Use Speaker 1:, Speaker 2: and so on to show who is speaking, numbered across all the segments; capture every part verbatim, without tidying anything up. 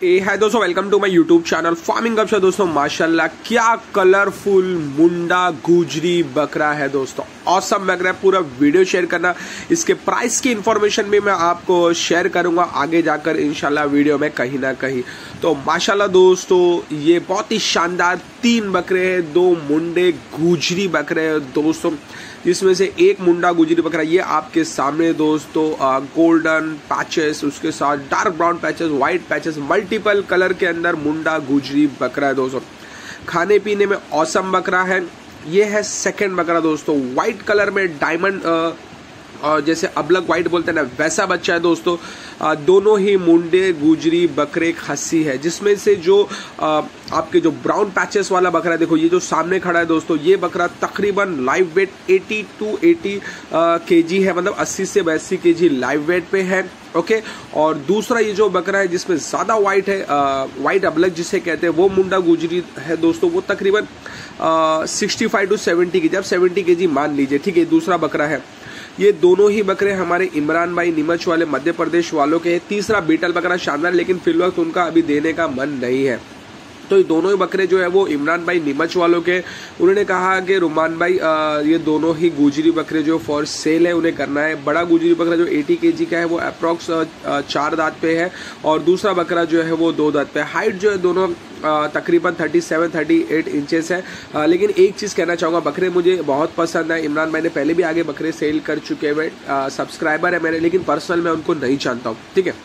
Speaker 1: ए है दोस्तों, welcome to my YouTube channel farming Gapshap. दोस्तों माशाल्लाह क्या कलरफुल मुंडा गुजरी बकरा है दोस्तों, ऑसम बकरा है। पूरा वीडियो शेयर करना, इसके प्राइस की इंफॉर्मेशन भी मैं आपको शेयर करूंगा आगे जाकर इंशाल्लाह वीडियो में कहीं ना कहीं। तो माशाल्लाह दोस्तों ये बहुत ही शानदार तीन बकरे हैं, दो मुंडे गुजरी बकरे हैं दोस्तों, जिसमें से एक मुंडा गुजरी बकरा ये आपके सामने दोस्तों गोल्डन पैचेस, उसके साथ dark brown patches, white patches, multiple colour के अंदर मुंडा गुजरी बकरा है दोस्तों। खाने पीने में औसम बकरा है। ये है सेकंड बकरा दोस्तों, व्हाइट कलर में डायमंड और जैसे अबलग व्हाइट बोलते हैं ना, वैसा बच्चा है दोस्तों। आ, दोनों ही मुंडे गुजरी बकरे खस्सी है, जिसमें से जो आ, आपके जो ब्राउन पैचेस वाला बकरा है, देखो ये जो सामने खड़ा है दोस्तों, ये बकरा तकरीबन लाइव वेट अस्सी टू अस्सी केजी है, मतलब अस्सी से बयासी केजी लाइव वेट पे है। ओके, और दूसरा ये जो बकरा है जिसमें ज्यादा व्हाइट है, व्हाइट अबलग जिसे कहते हैं, वो मुंडा गुजरी है दोस्तों। वो तकरीबन sixty five to seventy KG, अब सेवेंटी केजी मान लीजिए, ठीक है। दूसरा बकरा है, ये दोनों ही बकरे हमारे इमरान भाई नीमच वाले मध्य प्रदेश वालों के हैं। तीसरा बीटल बकरा शानदार, लेकिन फिलहाल उनका अभी देने का मन नहीं है। तो ये दोनों ही बकरे जो है वो इमरान भाई नीमच वालों के, उन्होंने कहा कि रुमान भाई आ, ये दोनों ही गुजरी बकरे जो फॉर सेल है उन्हें करना है। बड़ा गुजरी बकरा जो अस्सी केजी का है वो अप्रॉक्स चार दांत पे है, और दूसरा बकरा जो है वो दो दांत पे। हाइट जो है दोनों तकरीबन सैंतीस अड़तीस इंचेस है। आ, लेकिन एक चीज़ कहना चाहूँगा, बकरे मुझे बहुत पसंद है। इमरान भाई ने पहले भी आगे बकरे सेल कर चुके हुए सब्सक्राइबर है मेरे, लेकिन पर्सनल मैं उनको नहीं जानता हूँ, ठीक है।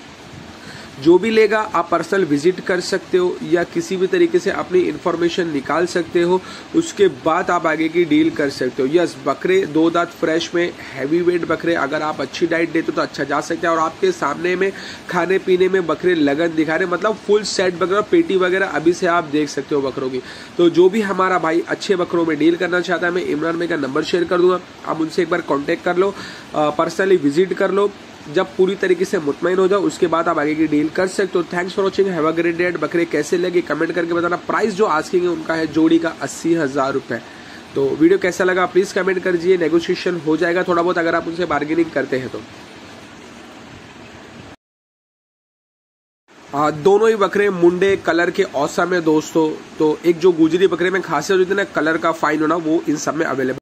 Speaker 1: जो भी लेगा आप पर्सनल विजिट कर सकते हो या किसी भी तरीके से अपनी इंफॉर्मेशन निकाल सकते हो, उसके बाद आप आगे की डील कर सकते हो। यस, बकरे दो दांत फ्रेश में हैवी वेट बकरे, अगर आप अच्छी डाइट देते हो तो अच्छा जा सकते हैं। और आपके सामने में खाने पीने में बकरे लगन दिखा रहे, मतलब फुल सेट बकरा, पेटी वगैरह अभी से आप देख सकते हो बकरों की। तो जो भी हमारा भाई अच्छे बकरों में डील करना चाहता है, मैं इमरान भाई का नंबर शेयर कर दूंगा, आप उनसे एक बार कॉन्टेक्ट कर लो, पर्सनली विजिट कर लो। जब पूरी तरीके से मुतमईन हो जाओ उसके बाद आप आगे की डील कर सकते हो। Thanks for watching, have a great day. बकरे कैसे लगे कमेंट करके बताना। प्राइस जो आस्किंग है उनका है जोड़ी का अस्सी हजार रुपए। तो वीडियो कैसा लगा प्लीज कमेंट कर दीजिए, नेगोशिएशन हो जाएगा थोड़ा बहुत अगर आप उनसे बार्गेनिंग करते हैं तो। आ, दोनों ही बकरे मुंडे कलर के औसम है दोस्तों। तो एक जो गुजरी बकरे में खासियत होती है ना कलर का फाइन होना, वो इन सब में अवेलेबल